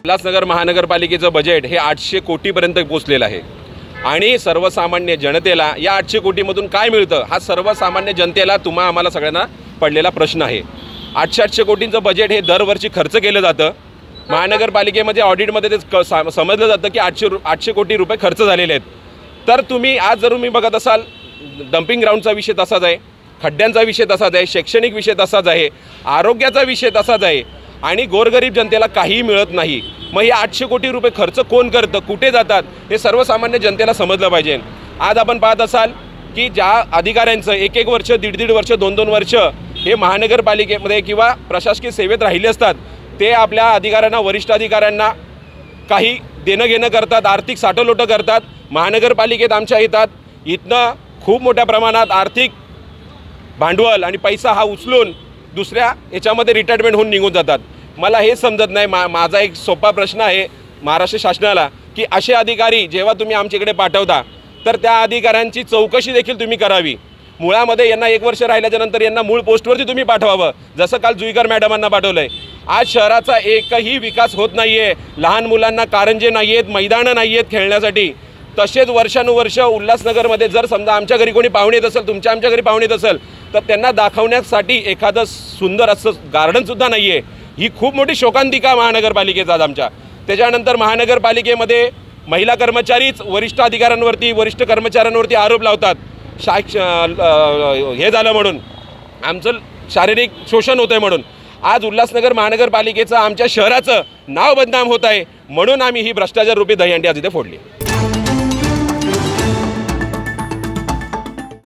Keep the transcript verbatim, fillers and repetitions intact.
उल्हासनगर महानगरपालिकेचं बजेट हे आठशे कोटीपर्यंत पोहोचलेलं आहे आणि सर्वसामान्य जनतेला या आठशे कोटीमधून काय मिळतं हा सर्वसामान्य जनतेला तुम्हा आम्हाला सगळ्यांना पडलेला प्रश्न आहे। आठशे आठशे कोटींचं बजेट हे दरवर्षी खर्च केलं जातं। महानगरपालिकेमध्ये ऑडिटमध्ये ते समजलं जातं की आठशे आठशे कोटी रुपये खर्च झालेले आहेत। तर तुम्ही आज जर तुम्ही बघत असाल डम्पिंग ग्राउंडचा विषय तसाच आहे, खड्ड्यांचा विषय तसाच आहे, शैक्षणिक विषय तसाच आहे, आरोग्याचा विषय तसाच आहे आणि गोरगरीब जनतेला काहीही मिळत नाही। मग हे आठशे कोटी रुपये खर्च कोण करतं, कुठे जातात हे सर्वसामान्य जनतेला समजलं पाहिजे। आज आपण पाहत असाल की ज्या अधिकाऱ्यांचं एक एक वर्ष दीड दीड वर्ष दोन दोन वर्ष हे महानगरपालिकेमध्ये किंवा प्रशासकीय सेवेत राहिले असतात, ते आपल्या अधिकाऱ्यांना वरिष्ठ अधिकाऱ्यांना काही देणं घेणं करतात, आर्थिक साठवलोटं करतात। महानगरपालिकेत आमच्या येतात इथनं खूप मोठ्या प्रमाणात आर्थिक भांडवल आणि पैसा हा उचलून दुसऱ्या याच्यामध्ये रिटायरमेंट होऊन निघून जातात। मला हे समजत नाही। मा माझा एक सोपा प्रश्न आहे महाराष्ट्र शासनाला की असे अधिकारी जेव्हा तुम्ही आमच्याकडे पाठवता तर त्या अधिकाऱ्यांची चौकशी देखील तुम्ही करावी। मुळामध्ये यांना एक वर्ष राहिल्याच्या नंतर यांना मूळ पोस्टवरती तुम्ही पाठवावं, जसं काल जुईकर मॅडमांना पाठवलं आहे। आज शहराचा एकही विकास होत नाही आहे, लहान मुलांना कारंजे नाही आहेत, मैदानं नाही आहेत खेळण्यासाठी। तसेच वर्षानुवर्ष उल्हासनगरमध्ये जर समजा आमच्या घरी कोणी पाहुणे येत असेल, तुमच्या आमच्या घरी पाहुणे येत असेल तर त्यांना दाखवण्यासाठी एखादं सुंदर असं गार्डनसुद्धा नाही आहे। ही खूप मोठी शोकांतिका महानगरपालिकेचा आज आमच्या। त्याच्यानंतर महानगरपालिकेमध्ये महिला कर्मचारीच वरिष्ठ अधिकाऱ्यांवरती वरिष्ठ कर्मचाऱ्यांवरती आरोप लावतात, शाक्ष हे झालं म्हणून, आमचं शारीरिक शोषण होतं आहे म्हणून। आज उल्हासनगर महानगरपालिकेचं आमच्या शहराचं नाव बदनाम होत आहे, म्हणून आम्ही ही भ्रष्टाचार रूपी दहीहंडी आज इथे फोडली।